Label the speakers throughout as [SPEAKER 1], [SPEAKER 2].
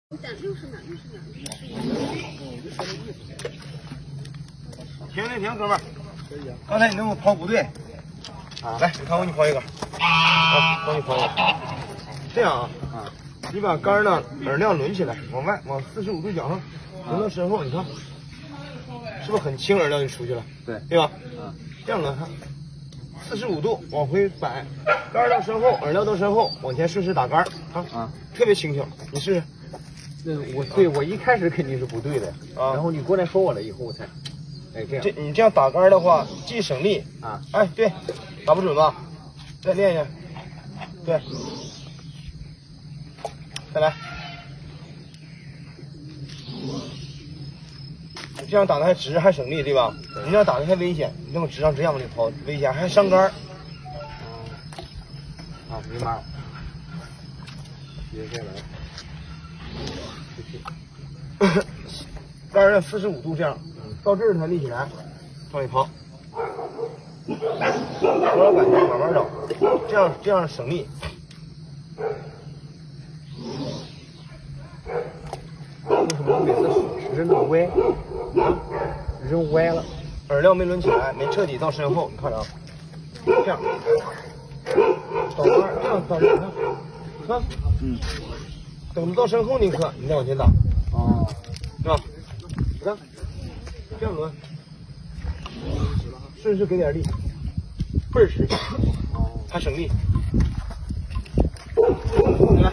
[SPEAKER 1] 等60秒，
[SPEAKER 2] 停，哥们儿，刚才你那给我抛不对，来，你看我给你抛一个，我给你抛一个，这样你把杆呢饵料抡起来，往外往45度角上抡到身后，你看，是不是很轻，饵料就出去了？对吧？这样看，45度往回摆，杆到身后，饵料到身后，往前顺势打杆特别轻巧，你试试。
[SPEAKER 3] 我一开始肯定是不对的然后你过来说我了以后我才，这样。
[SPEAKER 2] 你这样打杆的话，既省力对，打不准吧？再练一下，对，再来。你这样打的还直还省力，对吧？你这样打的还危险，你这么直上直下往里抛，危险还伤杆。
[SPEAKER 3] 明白了。接下来。
[SPEAKER 2] 杆呢45度这样，到这儿才立起来，往里抛，多少感觉慢慢找，这样省力。
[SPEAKER 3] 为什么每次扔的歪？扔歪了，
[SPEAKER 2] 饵料没抡起来，没彻底到身后，你看着这样，倒杆这样倒，看，等到身后那刻，你再往前打，是吧？你看，这样抡，顺势给点力，倍儿实，还省力。来，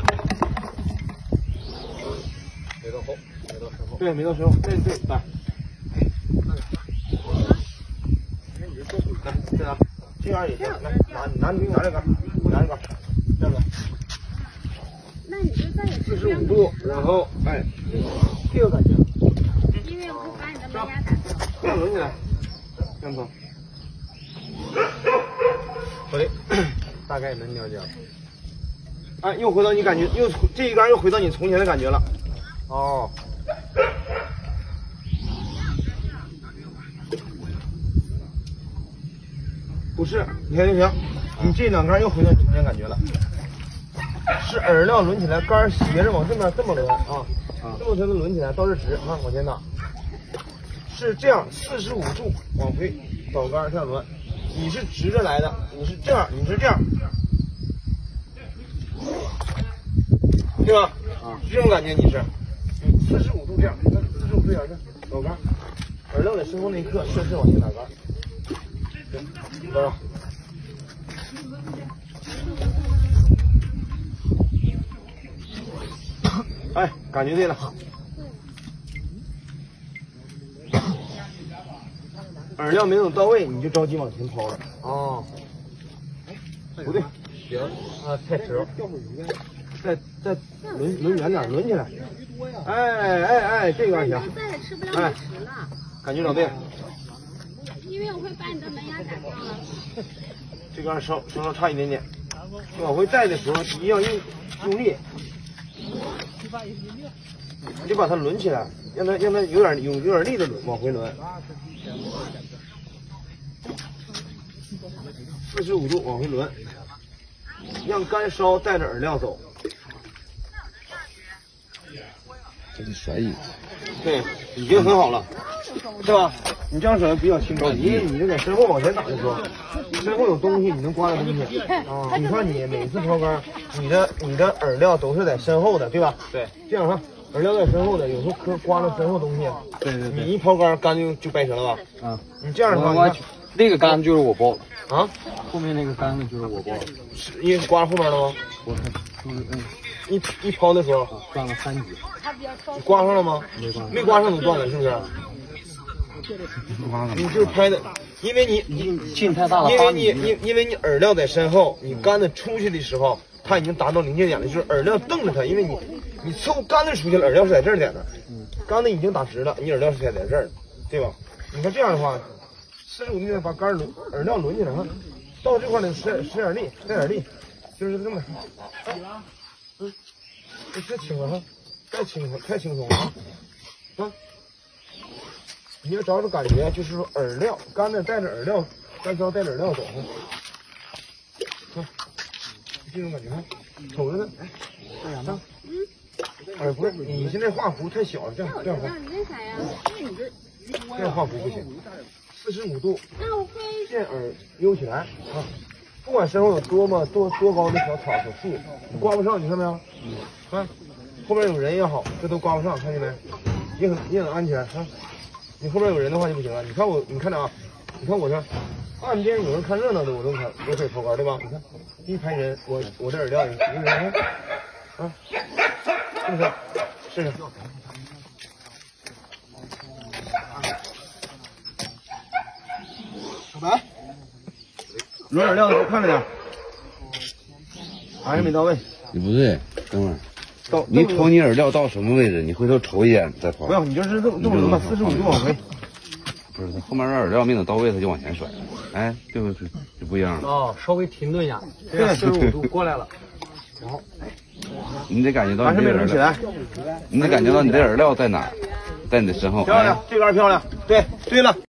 [SPEAKER 3] 没到后，没到身后。
[SPEAKER 2] 对，没到身后，对，来。来，这样，这样也行。来，拿这杆，拿这杆，这样子。
[SPEAKER 1] 那你就再也
[SPEAKER 2] 45度，然后这个感觉。
[SPEAKER 1] 因为我会把你的门牙打掉。
[SPEAKER 2] 这样抡起来，这样子。好的，
[SPEAKER 3] 大概能了解。
[SPEAKER 2] 又回到你感觉，这一杆又回到你从前的感觉了。不是，你看就行。你这两杆又回到你从前感觉了。是饵料抡起来，杆斜着往这边这么抡这么才能抡起来，到这直往前打。是这样，45度往回倒杆这样抡。你是直着来的，你是这样，对吧？这种感觉你是45度这样，你看45度这样倒杆，饵料在身后那一刻顺势往前打杆，对，多少？感觉对了。饵料没等到位，你就着急往前抛了。不对，
[SPEAKER 3] 行太直了。
[SPEAKER 2] 再抡远点，抡起来。这个行。
[SPEAKER 1] 再也吃不了美食了。
[SPEAKER 2] 感觉找对了。
[SPEAKER 1] 因为我会把你的门牙打掉了。
[SPEAKER 2] 这杆稍差一点点，往回带的时候一样用力。你就把它抡起来，让它有点力的往回抡。45度往回抡，让杆梢带着饵料走。
[SPEAKER 3] 这得甩椅子。
[SPEAKER 2] 对，已经很好了，是吧？你这样甩比较轻松，因为你这在身后往前打的时候，身后有东西，你能刮到东西。你看你每次抛杆，你的饵料都是在身后的，对吧？
[SPEAKER 3] 对。
[SPEAKER 2] 这样哈，饵料在身后的，有时候刮到身后东西。
[SPEAKER 3] 对。
[SPEAKER 2] 你一抛杆就掰折了吧？你这样的话，
[SPEAKER 3] 那个杆就是我包的
[SPEAKER 2] 后
[SPEAKER 3] 面那个杆子就是我包的。
[SPEAKER 2] 是因为刮后面了吗？
[SPEAKER 3] 我
[SPEAKER 2] 一抛的时候
[SPEAKER 3] 断了3级。
[SPEAKER 2] 你刮上了吗？没刮上就断了，是不是？你就是拍的，因为你
[SPEAKER 3] 劲太大了，
[SPEAKER 2] 因为你饵料在身后，你杆子出去的时候，它已经达到临界点了，就是饵料瞪着它，因为你凑杆子出去了，饵料是在这儿点的，杆子已经打直了，你饵料是在这儿，对吧？你看这样的话，45度把杆饵料抡起来，到这块呢使点力，带点力，就是这么，这轻了哈，太轻松了你要找着感觉，就是说饵料杆子带着饵料，杆梢带着饵料走，看这种感觉，瞅着呢，看啥呢？ 哎，不是，你现在画弧太小了，这样画，
[SPEAKER 1] 你那啥呀？
[SPEAKER 2] 这样画弧不行，45度，
[SPEAKER 1] 那我会
[SPEAKER 2] 线耳悠起来啊。不管身后有多高的小草小树，刮不上，你看没有？啊，后边有人也好，这都刮不上，看见没？也很安全啊。你后边有人的话就不行了。你看着啊，你看我这岸边有人看热闹的，我都可以抛竿，对吧？你看一排人，我这饵料一个人啊，是不是？试试。小白，软饵料的时候看着点，还是没到位。
[SPEAKER 4] 你不对，等会儿。你瞅你饵料到什么位置，你回头瞅一眼再抛。
[SPEAKER 2] 不要，你就是这么吧，45度往回。
[SPEAKER 4] 不是，它后面饵料没等到位，它就往前甩。哎，对不对？就不一样了。
[SPEAKER 3] 哦，稍微停顿一下，这样45度过来了，然后
[SPEAKER 4] 你得感觉到
[SPEAKER 2] 还是没抡起来，
[SPEAKER 4] 你得感觉到你的饵料在哪儿，在你的身后。
[SPEAKER 2] 漂亮，这杆漂亮，对了。